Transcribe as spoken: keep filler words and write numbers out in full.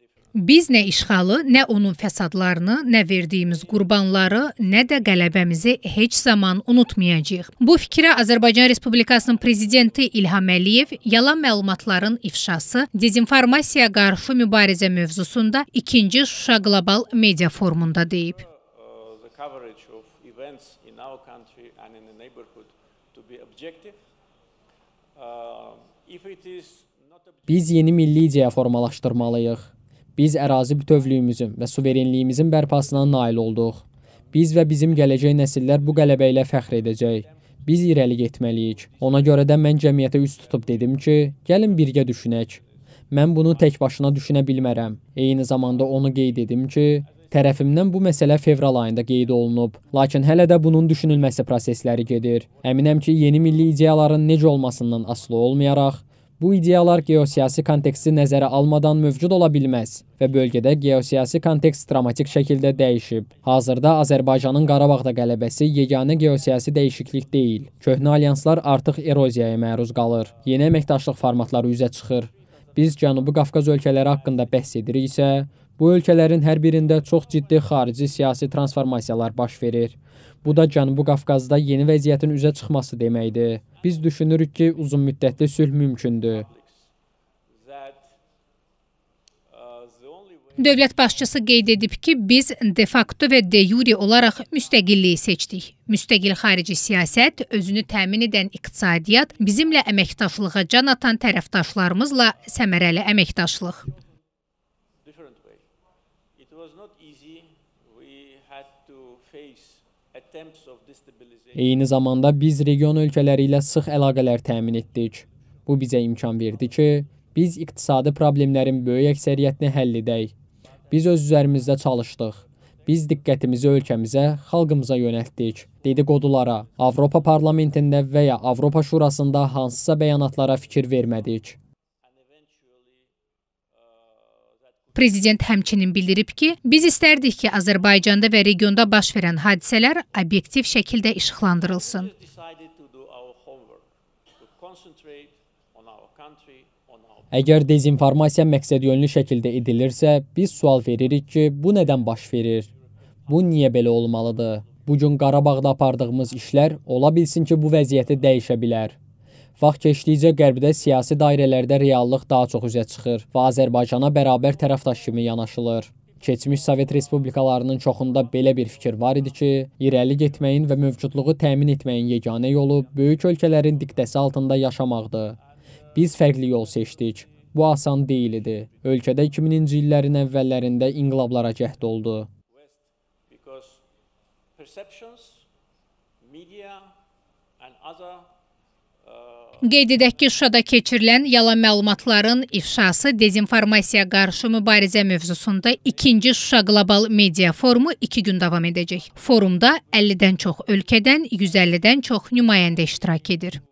Biz nə işğalı, nə onun fəsadlarını, nə verdiyimiz qurbanları, nə də qələbəmizi heç zaman unutmayacağıq. Bu fikrə Azərbaycan Respublikasının prezidenti İlham Əliyev yalan məlumatların ifşası, dezinformasiya qarşı mübarizə mövzusunda ikinci Şuşa Qlobal Media Forumunda deyib. Biz yeni milli ideya formalaşdırmalıyıq. Biz ərazi bütövlüyümüzün və suverenliyimizin bərpasına nail olduq. Biz və bizim gələcək nəsillər bu qələbə ilə fəxr edəcək. Biz irəli getməliyik. Ona görə də mən cəmiyyətə üst tutub dedim ki, gəlin birgə düşünək. Mən bunu tək başına düşünə bilmərəm. Eyni zamanda onu qeyd edim ki, tərəfimdən bu məsələ fevral ayında qeyd olunub. Lakin hələ də bunun düşünülməsi prosesləri gedir. Əminəm ki, yeni milli ideyaların necə olmasından asılı olmayaraq, bu ideyalar geosiyasi konteksti nəzərə almadan mövcud ola bilməz və bölgədə geosiyasi kontekst dramatik şəkildə dəyişib. Hazırda Azərbaycanın Qarabağda qələbəsi yeganə geosiyasi dəyişiklik deyil. Köhnə alyanslar artıq eroziyaya məruz qalır. Yeni əməkdaşlıq formatları üzə çıxır. Biz Cənubi Qafqaz ölkələri haqqında bəhs ediriksə, bu ölkələrin hər birində çox ciddi xarici siyasi transformasiyalar baş verir. Bu da Cənubi Qafqazda yeni vəziyyətin üzə çıxması deməkdir. Biz düşünürük ki, uzun müddətli sülh mümkündür. Dövlət başçısı qeyd edib ki, biz de facto və de jure olaraq müstəqilliyi seçdik. Müstəqil xarici siyasət, özünü təmin edən iqtisadiyyat, bizimlə əməkdaşlığa can atan tərəfdaşlarımızla səmərəli əməkdaşlıq. Eyni zamanda biz region ölkələri ilə sıx əlaqələr təmin etdik. Bu bizə imkan verdi ki, biz iqtisadi problemlərin böyük əksəriyyətini həll edək. Biz öz üzərimizdə çalışdıq. Biz diqqətimizi ölkəmizə, xalqımıza yönəltdik. Dedikodulara, Avropa Parlamentində və ya Avropa Şurasında hansısa bəyanatlara fikir vermədik. Prezident həmçinin bildirib ki, biz istərdik ki, Azərbaycanda və regionda baş verən hadisələr obyektiv şəkildə işıqlandırılsın. Əgər dezinformasiya məqsədyönlü şəkildə edilirsə, biz sual veririk ki, bu nədən baş verir? Bu niyə belə olmalıdır? Bugün Qarabağda apardığımız işlər ola bilsin ki, bu vəziyyəti dəyişə bilər. Vaxt keçdikcə qərbdə siyasi dairələrdə reallıq daha çox üzə çıxır və Azərbaycana bərabər tərəfdaş kimi yanaşılır. Keçmiş Sovet Respublikalarının çoxunda belə bir fikir var idi ki, irəli getməyin və mövcudluğu təmin etməyin yeganə yolu böyük ölkələrin diktəsi altında yaşamaqdır. Biz fərqli yol seçdik. Bu asan deyildi. Ölkədə iki minci illərin əvvəllərində inqilablara cəhd oldu. Qeyd edək ki, Şuşada keçirilən yalan məlumatların ifşası, dezinformasiya qarşı mübarizə mövzusunda ikinci Şuşa Qlobal Media Forumu iki gün davam edəcək. Forumda əllidən çox ölkədən yüz əllidən çox nümayəndə iştirak edir.